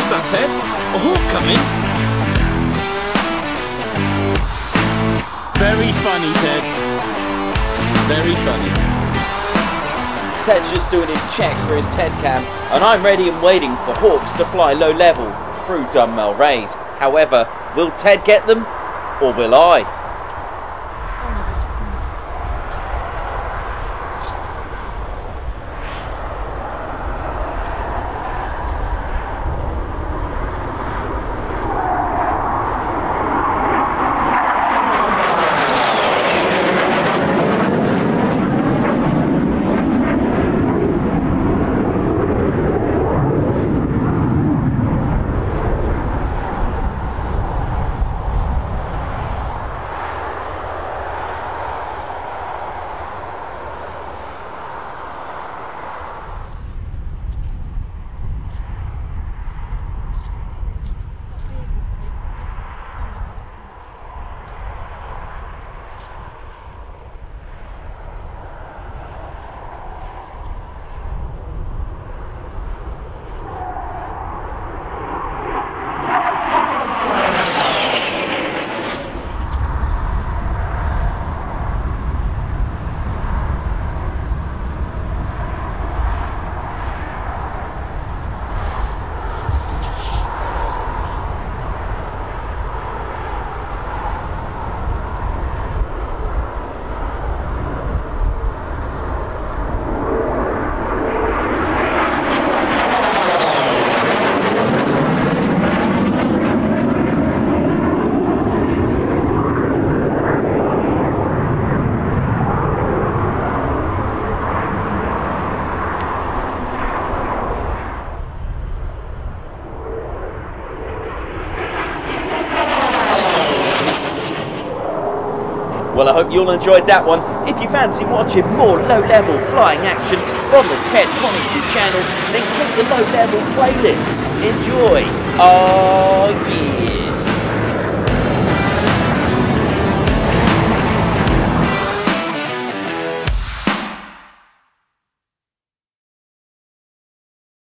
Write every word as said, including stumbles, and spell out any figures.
What's that, Ted? A hawk coming? Very funny, Ted. Very funny. Ted's just doing his checks for his TedCam, and I'm ready and waiting for hawks to fly low level through Dunmail rays. However, will Ted get them, or will I? Well, I hope you all enjoyed that one. If you fancy watching more low-level flying action from the Ted Coningsby channel, then click the low-level playlist. Enjoy! Oh yeah!